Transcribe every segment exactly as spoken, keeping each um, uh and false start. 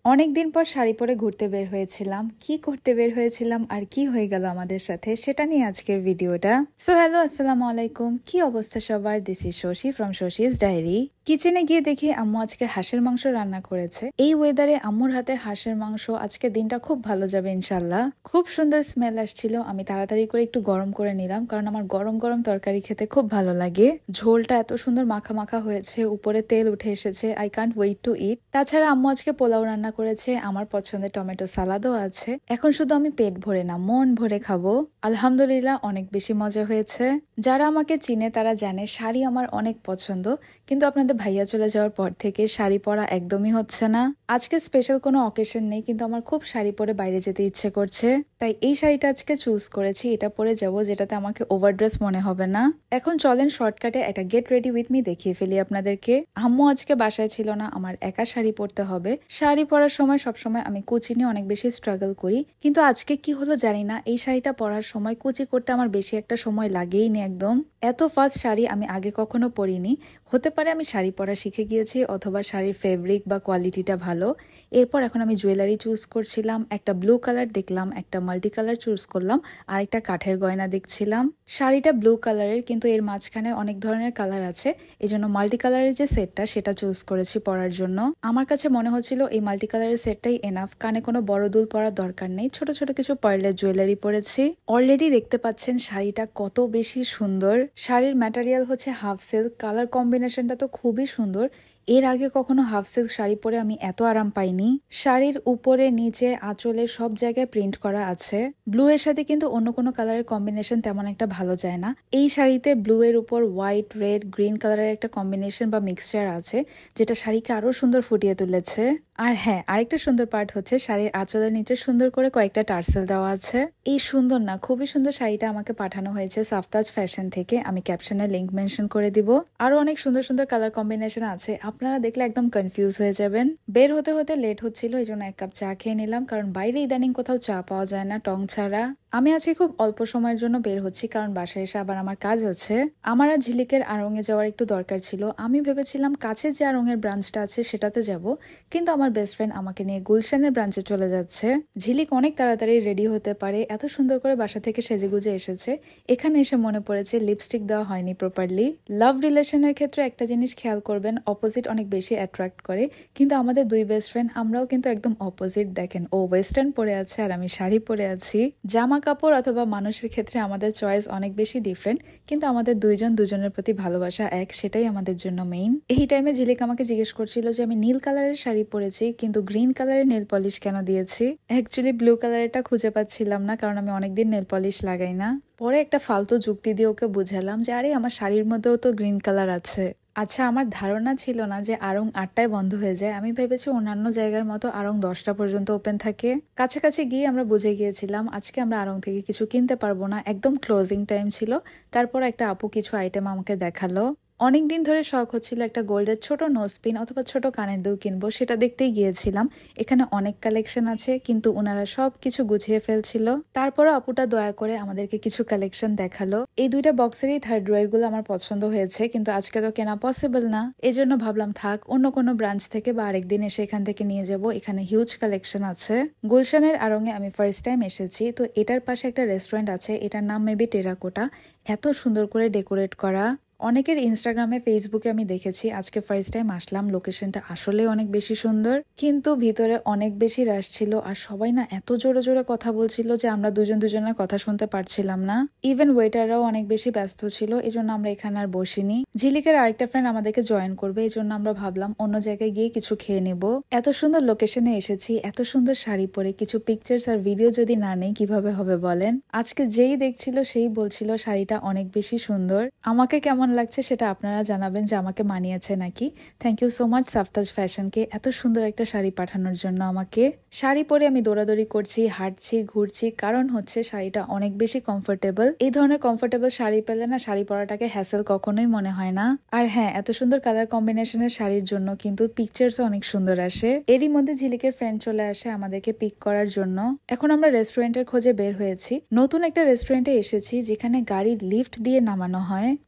অনেকদিন পর শাড়ি পরে ঘুরতে বের হয়েছিলাম। কি করতে বের হয়েছিলাম আর কি হয়ে গেল আমাদের সাথে সেটা নিয়ে আজকের ভিডিওটা। সো হ্যালো, আসসালামু আলাইকুম। কি অবস্থা সবার? This is Shashi from Shashi's diary. কিচেনে গিয়ে দেখি আম্মু আজকে হাঁসের মাংস রান্না করেছে। এই ওয়েদারে আম্মুর হাতের হাঁসের মাংস, আজকে দিনটা খুব ভালো যাবে ইনশাল্লাহ। খুব সুন্দর স্মেল আসছিল। আমি তাড়াতাড়ি করে একটু গরম করে নিলাম, কারণ আমার গরম গরম তরকারি খেতে খুব ভালো লাগে। ঝোলটা এত সুন্দর মাখা মাখা হয়েছে, উপরে তেল উঠে এসেছে। I can't wait to eat. তাছাড়া আম্মু আজকে পোলাও রান্না করেছে, আমার পছন্দের টমেটো সালাদও আছে। এখন শুধু আমি পেট ভরে না, মন ভরে খাবো। আলহামদুলিল্লাহ অনেক বেশি মজা হয়েছে। যারা আমাকে চিনে তারা জানে শাড়ি আমার অনেক পছন্দ, কিন্তু আপনাদের ভাইয়া চলে যাওয়ার পর থেকে শাড়ি পরা একদমই হচ্ছে না। আজকে স্পেশাল কোনো অকেশন নেই, কিন্তু আমার খুব শাড়ি পরে বাইরে যেতে ইচ্ছে করছে, তাই এই শাড়িটা আজকে চুজ করেছি। এটা পরে যাব যেটাতে আমাকে ওভারড্রেস মনে হবে না। এখন চলেন শর্টকাটে একটা গেট রেডি উইথ মি দেখিয়ে ফেলি আপনাদেরকে। আম্মু আজকে বাসায় ছিল না, আমার একা শাড়ি পরতে হবে। শাড়ি পরার সময় সবসময় আমি কুচি নিয়ে অনেক বেশি স্ট্রাগল করি, কিন্তু আজকে কি হলো জানি না, এই শাড়িটা পরার সময় কুচি করতে আমার বেশি একটা সময় লাগেই নি। একদম এত ফাস্ট শাড়ি আমি আগে কখনো পরিনি। হতে পারে আমি শাড়ি পরা শিখে গিয়েছি, অথবা শাড়ির ফেব্রিক বা কোয়ালিটিটা ভালো। এরপর এখন আমি জুয়েলারি চুজ করছিলাম। একটা ব্লু কালার দেখলাম, একটা মাল্টি কালার চুজ করলাম, আর একটা কাঠের গয়না দেখছিলাম। শাড়িটা ব্লু কালারের, কিন্তু এর মাঝখানে অনেক ধরনের কালার আছে, এই জন্য মাল্টি কালারের যে সেটটা সেটা চুজ করেছি পরার জন্য। আমার কাছে মনে হচ্ছিল এই মাল্টি কালারের সেটটাই এনাফ, কানে কোনো বড় দুল পরার দরকার নেই। ছোট ছোট কিছু পার্লের জুয়েলারি পরেছি। অলরেডি দেখতে পাচ্ছেন শাড়িটা কত বেশি সুন্দর। শাড়ির ম্যাটেরিয়াল হচ্ছে হাফ সিল্ক, কালার কম্বিনেশনটা তো খুবই সুন্দর। এর আগে কখনো হাফ সিল্ক শাড়ি পরে আমি এত আরাম পাইনি। শাড়ির উপরে নিচে আঁচলে সব জায়গায় প্রিন্ট করা আছে। ব্লু এর সাথে কিন্তু অন্য কোনো কালারের কম্বিনেশন তেমন একটা ভালো যায় না। এই শাড়িতে ব্লু এর উপর হোয়াইট, রেড, গ্রিন কালারের একটা কম্বিনেশন বা মিক্সচার আছে, যেটা শাড়িকে আরো সুন্দর ফুটিয়ে তুলেছে। আর হ্যাঁ, আরেকটা সুন্দর পার্ট হচ্ছে শাড়ির আঁচলের নিচে সুন্দর করে কয়েকটা টার্সেল দেওয়া আছে। এই সুন্দর না, খুবই সুন্দর শাড়িটা আমাকে পাঠানো হয়েছে সাফতাজ ফ্যাশন থেকে। আমি ক্যাপশনে লিংক মেনশন করে দিব। আরো অনেক সুন্দর সুন্দর কালার কম্বিনেশন আছে, আপনারা দেখলে একদম কনফিউজ হয়ে যাবেন। বের হতে হতে লেট হচ্ছিল, এই জন্য এক কাপ চা খেয়ে নিলাম, কারণ বাইরে ইদানিং কোথাও চা পাওয়া যায় না টং ছাড়া। আমি আজকে খুব অল্প সময়ের জন্য বের হচ্ছি, কারণ বাসায় এসে আবার আমার কাজ আছে। আমার আর ঝিলিকের আড়ং-এ যাওয়ার একটু দরকার ছিল। আমি ভেবেছিলাম কাছে যে আড়ং-এর ব্রাঞ্চটা আছে সেটাতে যাব, কিন্তু আমার বেস্ট ফ্রেন্ড আমাকে নিয়ে গুলশানের ব্রাঞ্চে চলে যাচ্ছে। ঝিলিক অনেক তাড়াতাড়ি রেডি হতে পারে, এত সুন্দর করে বাসা থেকে সেজেগুজে এসেছে। এখানে এসে মনে পড়েছে লিপস্টিক দেওয়া হয়নি প্রপারলি। লাভ রিলেশনের ক্ষেত্রে একটা জিনিস খেয়াল করবেন, অপোজিট অনেক বেশি অ্যাট্রাক্ট করে, কিন্তু আমাদের দুই বেস্ট ফ্রেন্ড আমরাও কিন্তু একদম অপোজিট। দেখেন, ও ওয়েস্টার্ন পরে আছে আর আমি শাড়ি পরে আছি। জামা কাপড় অথবা মানুষের ক্ষেত্রে আমাদের চয়েস অনেক বেশি ডিফারেন্ট, কিন্তু আমাদের দুইজন দুজনের প্রতি ভালোবাসা এক, সেটাই আমাদের জন্য মেইন। এই টাইমে ঝিলিক আমাকে জিজ্ঞেস করছিল যে আমি নীল কালারের শাড়ি পরেছি, কিন্তু গ্রিন কালারের নেল পলিশ কেন দিয়েছি। অ্যাকচুয়ালি ব্লু কালারেরটা খুঁজে পাচ্ছিলাম না, কারণ আমি অনেকদিন নেল পলিশ লাগাই না। পরে একটা ফালতু যুক্তি দিয়ে ওকে বুঝালাম যে আরে আমার শাড়ির মধ্যেও তো গ্রিন কালার আছে। আচ্ছা, আমার ধারণা ছিল না যে আড়ং আটটায় বন্ধ হয়ে যায়। আমি ভেবেছি অন্যান্য জায়গার মতো আড়ং দশটা পর্যন্ত ওপেন থাকে। কাছাকাছি গিয়ে আমরা বুঝে গিয়েছিলাম আজকে আমরা আড়ং থেকে কিছু কিনতে পারবো না, একদম ক্লোজিং টাইম ছিল। তারপর একটা আপু কিছু আইটেম আমাকে দেখালো। অনেকদিন ধরে শখ হচ্ছিল একটা গোল্ডের ছোট নোজপিন অথবা ছোট কানের দুল কিনবো, সেটা দেখতেই গিয়েছিলাম। এখানে অনেক কালেকশন আছে, কিন্তু ওনারা সব কিছু গুছিয়ে ফেলছিল। তারপরও আপুটা দয়া করে আমাদেরকে কিছু কালেকশন দেখালো। এই দুইটা বক্সেরই থার্ড ড্রয়ার গুলো আমার পছন্দ হয়েছে, কিন্তু আজকে তো কেনা পসিবল না। এই জন্য ভাবলাম থাক, অন্য কোনো ব্রাঞ্চ থেকে বা আরেকদিন এসে এখান থেকে নিয়ে যাব। এখানে হিউজ কালেকশন আছে। গুলশানের আড়ং-এ আমি ফার্স্ট টাইম এসেছি, তো এটার পাশে একটা রেস্টুরেন্ট আছে, এটার নাম মেবি টেরাকোটা। এত সুন্দর করে ডেকোরেট করা। অনেকের ইনস্টাগ্রামে, ফেসবুকে আমি দেখেছি। আজকে ফার্স্ট টাইম আসলাম। লোকেশনটা আসলে অনেক বেশি সুন্দর, কিন্তু ভিতরে অনেক বেশি রাশ ছিল, আর সবাই না এত জোরে জোরে কথা বলছিল যে আমরা দুজন দুজনের কথা শুনতে পারছিলাম না। ইভেন ওয়েটাররাও অনেক বেশি ব্যস্ত ছিল, এই জন্য আমরা এখানে আর বসিনি। ঝিলিকের আরেকটা ফ্রেন্ড আমাদেরকে জয়েন করবে, এই জন্য আমরা ভাবলাম অন্য জায়গায় গিয়ে কিছু খেয়ে নেব। এত সুন্দর লোকেশনে এসেছি, এত সুন্দর শাড়ি পরে কিছু পিকচার্স আর ভিডিও যদি না নেই কিভাবে হবে বলেন। আজকে যেই দেখছিল সেই বলছিল শাড়িটা অনেক বেশি সুন্দর। আমাকে কেমন লাগছে সেটা আপনারা জানাবেন যে আমাকে মানিয়েছে নাকি। Thank you so much Saftaj ফ্যাশনকে এত সুন্দর একটা শাড়ি পাঠানোর জন্য। আমাকে শাড়ি পরে আমি দৌড়াদৌড়ি করছি, হাঁটছি, ঘুরছি, কারণ হচ্ছে শাড়িটা অনেক বেশি কমফোর্টেবল। এই ধরনের কমফোর্টেবল শাড়ি পেলে না শাড়ি পরাটাকে হ্যাসেল কখনোই মনে হয় না। আর হ্যাঁ, এত সুন্দর কালার কম্বিনেশনের শাড়ির জন্য কিন্তু পিকচার্সও অনেক সুন্দর আসে। এরই মধ্যে ঝিলিকের ফ্রেন্ড চলে আসে আমাদেরকে পিক করার জন্য। এখন আমরা রেস্টুরেন্টের খোঁজে বের হয়েছি। নতুন একটা রেস্টুরেন্টে এসেছি যেখানে গাড়ি লিফট দিয়ে নামানো হয়। লিফট দিয়ে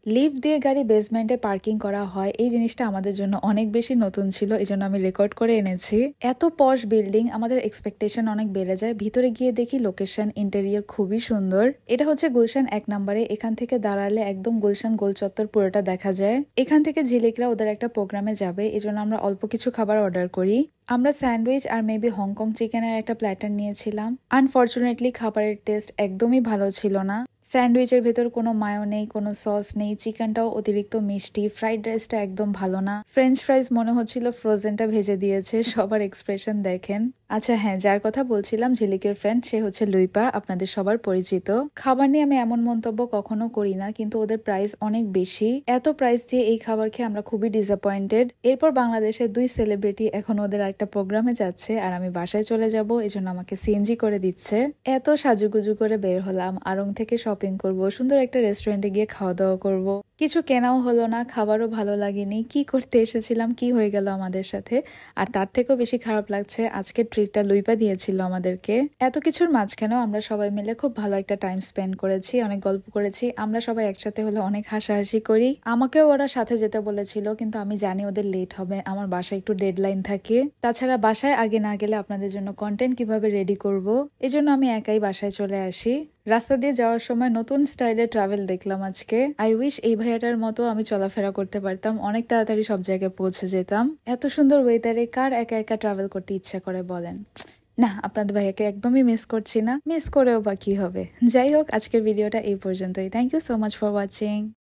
দিয়ে গাড়ি বেসমেন্টে পার্কিং করা হয় এই জিনিসটা আমাদের জন্য অনেক বেশি নতুন ছিল, এই জন্য আমি রেকর্ড করে এনেছি। এত পশ বিল্ডিং, আমাদের এক্সপেকটেশন অনেক বেড়ে যায়। ভিতরে গিয়ে দেখি লোকেশন ইন্টেরিয়র খুবই সুন্দর। এটা হচ্ছে গুলশান এক নম্বরে। এখান থেকে দাঁড়ালে একদম গুলশান গোল চত্বর পুরোটা দেখা যায়। এখান থেকে ঝিলিকরা ওদের একটা প্রোগ্রামে যাবে, এই জন্য আমরা অল্প কিছু খাবার অর্ডার করি। আমরা স্যান্ডউইচ আর মেবি হংকং চিকেনের একটা প্ল্যাটার নিয়েছিলাম। আনফর্চুনেটলি খাবারের টেস্ট একদমই ভালো ছিল না। স্যান্ডউইচের ভেতর কোনো মায়ো নেই, কোনো সস নেই, চিকেনটাও অতিরিক্ত মিষ্টি, ফ্রাইড রাইসটা একদম ভালো না, ফ্রেঞ্চ ফ্রাইজ মনে হচ্ছিল ফ্রোজেনটা ভেজে দিয়েছে। সবার এক্সপ্রেশন দেখেন। আচ্ছা হ্যাঁ, যার কথা বলছিলাম ঝিলিকের ফ্রেন্ড, সে হচ্ছে লুইপা, আপনাদের সবার পরিচিত। খাবার নিয়ে আমি এমন মন্তব্য কখনো করি না, কিন্তু ওদের প্রাইস অনেক বেশি। এত প্রাইস দিয়ে এই খাবার খেয়ে আমরা খুবই ডিসঅ্যাপয়েন্টেড। এরপর বাংলাদেশের দুই সেলিব্রিটি এখন ওদের একটা প্রোগ্রামে যাচ্ছে আর আমি বাসায় চলে যাব, এই জন্য আমাকে সিএনজি করে দিচ্ছে। এত সাজুগুজু করে বের হলাম, আড়ং থেকে শপিং করব, সুন্দর একটা রেস্টুরেন্টে গিয়ে খাওয়া দাওয়া করব। কিছু কেনাও হলো না, খাবারও ভালো লাগেনি। কি করতে এসেছিলাম, কি হয়ে গেল আমাদের সাথে। আর তার থেকেও বেশি খারাপ লাগছে, আজকে ট্রিটটা লুইপা দিয়েছিল আমাদেরকে। এত কিছুর মাঝখানেও আমরা সবাই মিলে খুব ভালো একটা টাইম স্পেন্ড করেছি, অনেক গল্প করেছি। আমরা সবাই একসাথে হলে অনেক হাসাহাসি করি। আমাকেও ওরা সাথে যেতে বলেছিল, কিন্তু আমি জানি ওদের লেট হবে, আমার বাসায় একটু ডেডলাইন থাকে। তাছাড়া বাসায় আগে না গেলে আপনাদের জন্য কন্টেন্ট কিভাবে রেডি করব, এই জন্য আমি একাই বাসায় চলে আসি। রাস্তা দিয়ে যাওয়ার সময় নতুন স্টাইলে ট্রাভেল দেখলাম আজকে। আই উইশ এই ভাইয়াটার মতো আমি চলাফেরা করতে পারতাম, অনেক তাড়াতাড়ি সব জায়গায় পৌঁছে যেতাম। এত সুন্দর ওয়েদারে কার একা একা ট্রাভেল করতে ইচ্ছা করে বলেন? না, আপনাদের ভাইয়াকে একদমই মিস করছি না, মিস করেও বা কি হবে। যাই হোক, আজকের ভিডিওটা এই পর্যন্তই। Thank you so much for watching.